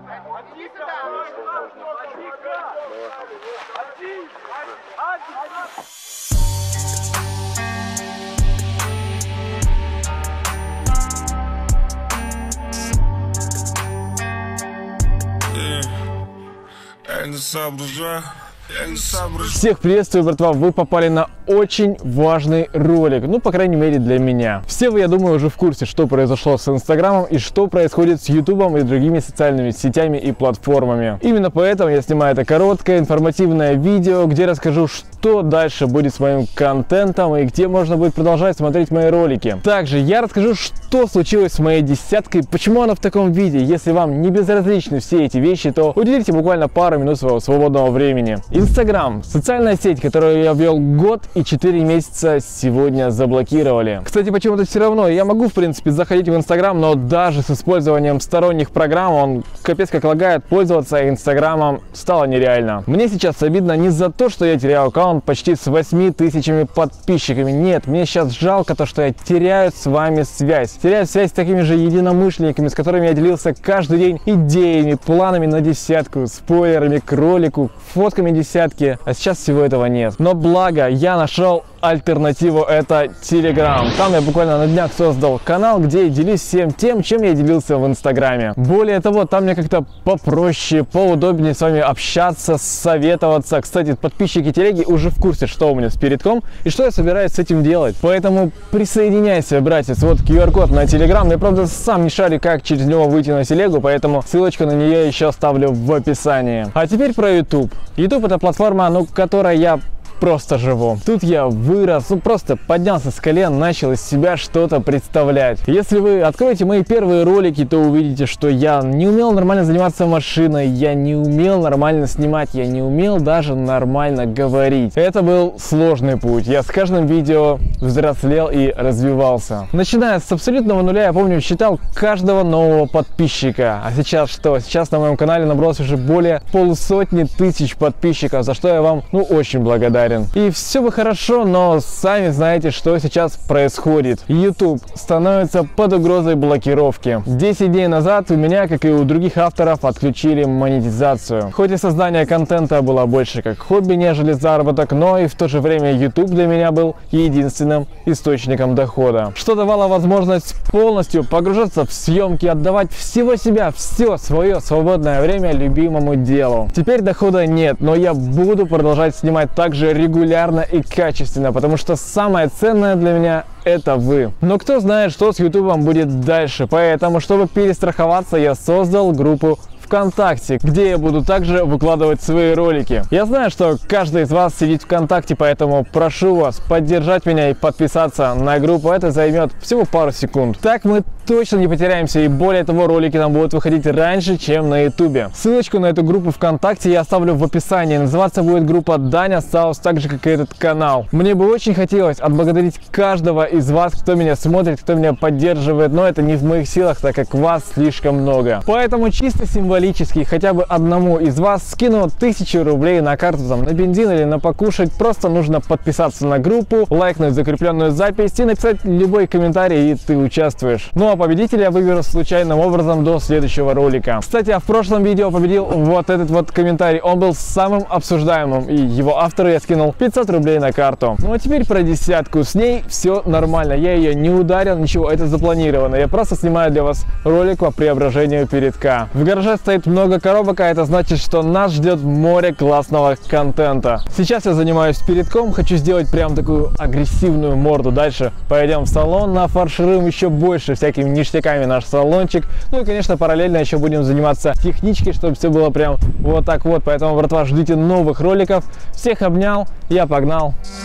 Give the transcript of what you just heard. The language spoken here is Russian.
Всех приветствую, братва! Вы попали на очень важный ролик, ну, по крайней мере, для меня. Все вы, я думаю, уже в курсе, что произошло с Инстаграмом и что происходит с Ютубом и другими социальными сетями и платформами. Именно поэтому я снимаю это короткое, информативное видео, где расскажу, что дальше будет с моим контентом и где можно будет продолжать смотреть мои ролики. Также я расскажу, что случилось с моей десяткой, почему она в таком виде. Если вам не безразличны все эти вещи, то уделите буквально пару минут своего свободного времени. Инстаграм, социальная сеть, которую я вел год и 4 месяца, сегодня заблокировали. Кстати, почему-то все равно я могу, в принципе, заходить в Инстаграм, но даже с использованием сторонних программ он капец как лагает, пользоваться Инстаграмом стало нереально. Мне сейчас обидно не за то, что я теряю аккаунт почти с 8000 подписчиками. Нет, мне сейчас жалко то, что я теряю с вами связь. Теряю связь с такими же единомышленниками, с которыми я делился каждый день идеями, планами на десятку, спойлерами к ролику, фотками десятки, а сейчас всего этого нет. Но благо я нашел альтернативу, это Telegram. Там я буквально на днях создал канал, где я делюсь всем тем, чем я делился в Инстаграме. Более того, там мне как-то попроще, поудобнее с вами общаться, советоваться. Кстати, подписчики телеги уже в курсе, что у меня с передком и что я собираюсь с этим делать. Поэтому присоединяйся, братец. Вот QR-код на Telegram. Я, правда, сам не шарю, как через него выйти на телегу, поэтому ссылочку на нее еще оставлю в описании. А теперь про YouTube. YouTube — это платформа, ну, которой я просто живу. Тут я вырос, ну, просто поднялся с колен, начал из себя что-то представлять. Если вы откроете мои первые ролики, то увидите, что я не умел нормально заниматься машиной, я не умел нормально снимать, я не умел даже нормально говорить. Это был сложный путь. Я с каждым видео взрослел и развивался. Начиная с абсолютного нуля, я помню, считал каждого нового подписчика. А сейчас что? Сейчас на моем канале набралось уже более 500 тысяч подписчиков, за что я вам, ну, очень благодарен. И все бы хорошо, но сами знаете, что сейчас происходит. YouTube становится под угрозой блокировки. 10 дней назад у меня, как и у других авторов, отключили монетизацию. Хоть и создание контента было больше как хобби, нежели заработок, но и в то же время YouTube для меня был единственным источником дохода, что давало возможность полностью погружаться в съемки, отдавать всего себя, все свое свободное время любимому делу. Теперь дохода нет, но я буду продолжать снимать также регулярно и качественно, потому что самое ценное для меня — это вы. Но кто знает, что с YouTube будет дальше, поэтому, чтобы перестраховаться, я создал группу ВКонтакте, где я буду также выкладывать свои ролики. Я знаю, что каждый из вас сидит ВКонтакте, поэтому прошу вас поддержать меня и подписаться на группу. Это займет всего пару секунд. Так мы точно не потеряемся, и более того, ролики там будут выходить раньше, чем на Ютубе. Ссылочку на эту группу ВКонтакте я оставлю в описании. Называться будет группа Даня Саус, так же как и этот канал. Мне бы очень хотелось отблагодарить каждого из вас, кто меня смотрит, кто меня поддерживает, но это не в моих силах, так как вас слишком много. Поэтому чисто символически хотя бы одному из вас скину 1000 рублей на карту, там, на бензин или на покушать. Просто нужно подписаться на группу, лайкнуть закрепленную запись и написать любой комментарий, и ты участвуешь. Ну а победителя я выберу случайным образом до следующего ролика. Кстати, а в прошлом видео победил вот этот вот комментарий. Он был самым обсуждаемым, и его автору я скинул 500 рублей на карту. Ну а теперь про десятку. С ней все нормально. Я ее не ударил, ничего, это запланировано. Я просто снимаю для вас ролик по преображению передка. В гараже стоит много коробок, а это значит, что нас ждет море классного контента. Сейчас я занимаюсь передком, хочу сделать прям такую агрессивную морду. Дальше пойдем в салон, нафаршируем еще больше всякими ништяками наш салончик. Ну и, конечно, параллельно еще будем заниматься техничкой, чтобы все было прям вот так вот. Поэтому, братва, ждите новых роликов. Всех обнял, я погнал.